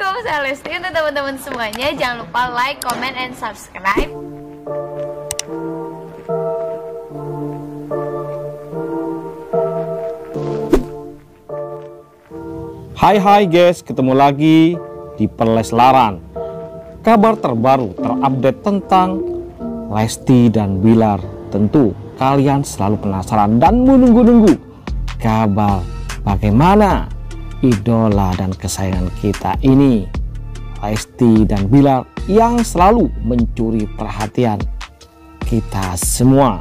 Assalamualaikum, saya Lesti. Untuk teman-teman semuanya, jangan lupa like, comment, and subscribe. Hai guys, ketemu lagi di Perleslaran. Kabar terbaru terupdate tentang Lesti dan Bilar. Tentu kalian selalu penasaran dan menunggu-nunggu kabar bagaimana idola dan kesayangan kita ini, Lesti dan Bilar, yang selalu mencuri perhatian kita semua.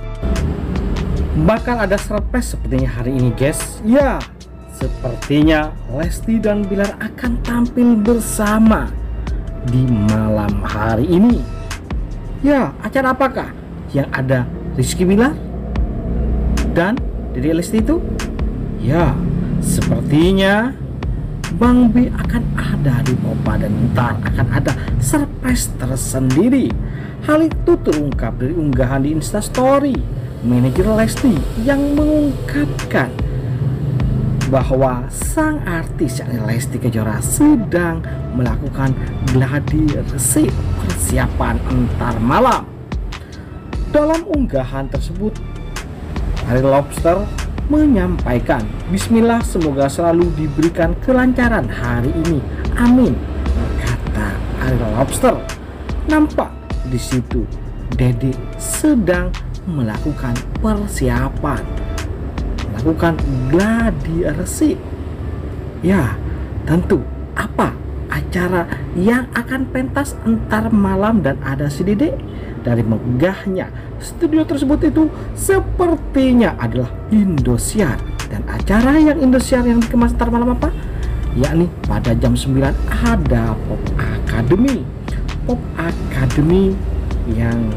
Bakal ada surprise sepertinya hari ini guys. Ya, sepertinya Lesti dan Bilar akan tampil bersama di malam hari ini. Ya, acara apakah yang ada Rizky Bilar dan Dede Lesti itu? Ya, sepertinya Bang B akan ada di Popa dan ntar akan ada surprise tersendiri. Hal itu terungkap dari unggahan di Instastory manajer Lesti yang mengungkapkan bahwa sang artis yakni Lesti Kejora sedang melakukan gladi resik persiapan antar malam. Dalam unggahan tersebut, Ari Lobster menyampaikan, "Bismillah, semoga selalu diberikan kelancaran hari ini. Amin," kata Ari Lobster. Nampak di situ Dede sedang melakukan persiapan, melakukan gladi resik. Ya, tentu apa acara yang akan pentas antar malam dan ada si Dede. Dari megahnya studio tersebut itu sepertinya adalah Indosiar, dan acara yang Indosiar yang dikemas antar malam apa? Yakni pada jam 9 ada Pop Academy. Pop Academy yang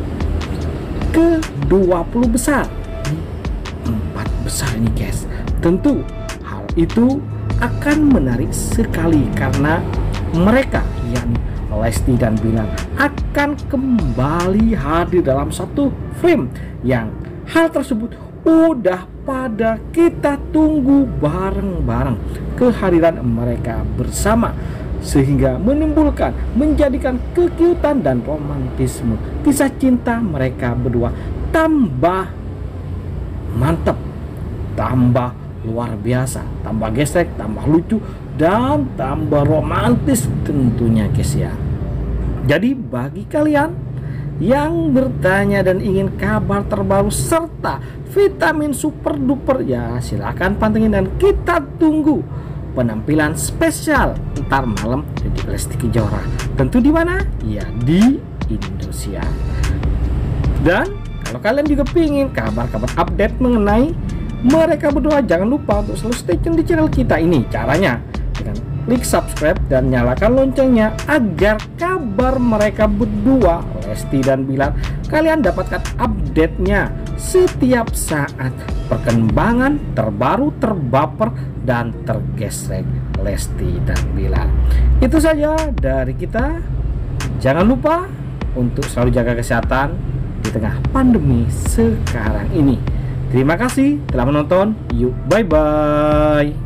ke-20 besar. 4 besar ini guys. Tentu hal itu akan menarik sekali karena mereka yakni Lesti dan Bilar akan kembali hadir dalam satu frame yang hal tersebut udah pada kita tunggu bareng-bareng kehadiran mereka bersama, sehingga menimbulkan menjadikan kekiutan dan romantisme kisah cinta mereka berdua tambah mantap, tambah luar biasa, tambah gesrek, tambah lucu, dan tambah romantis tentunya guys ya. Jadi bagi kalian yang bertanya dan ingin kabar terbaru serta vitamin super duper, ya silahkan pantengin dan kita tunggu penampilan spesial ntar malam Dede Lesti Kejora. Tentu di mana? Ya di Indosiar. Dan kalau kalian juga pingin kabar-kabar update mengenai mereka berdua, jangan lupa untuk selalu stay tune di channel kita ini. Caranya dengan klik subscribe dan nyalakan loncengnya agar kabar mereka berdua, Lesti dan Bilar, kalian dapatkan update-nya setiap saat. Perkembangan terbaru, terbaper, dan tergesrek Lesti dan Bilar. Itu saja dari kita. Jangan lupa untuk selalu jaga kesehatan di tengah pandemi sekarang ini. Terima kasih telah menonton. Yuk, bye-bye.